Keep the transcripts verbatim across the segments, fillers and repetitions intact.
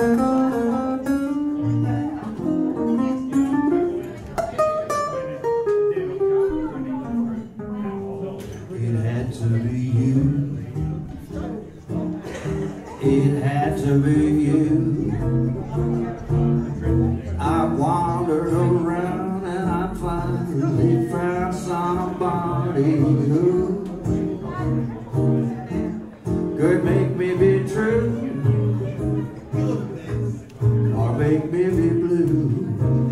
It had to be you. I wandered around and I finally found somebody who could make me be true or make me be blue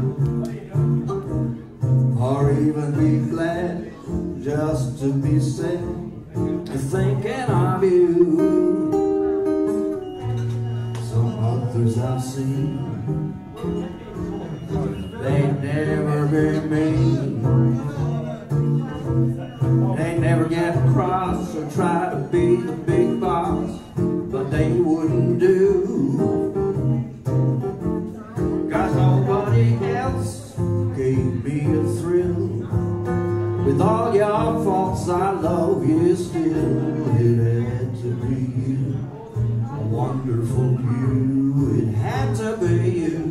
or even be glad just to be said thinking of you. Others I've seen, they never be mean, they never get cross or try to be the big boss, but they wouldn't do, 'cause nobody else gave me a thrill. With all your faults I love you still. It had to be you, a wonderful you. It had to be you.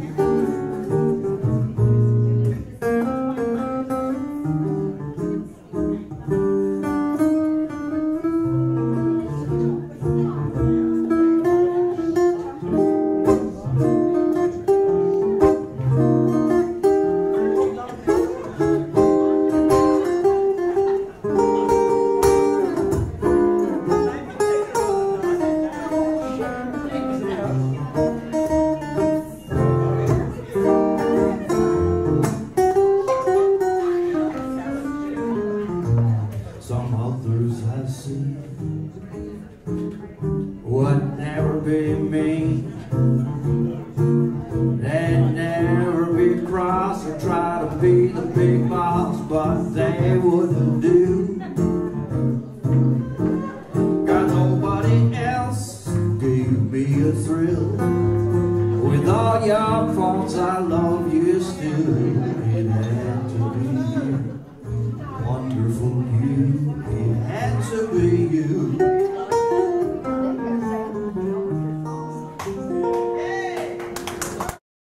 Some others I see would never be me. They'd never be cross or try to be the big boss, but they wouldn't do, 'cause nobody else gave me a thrill. With all your faults I love you still.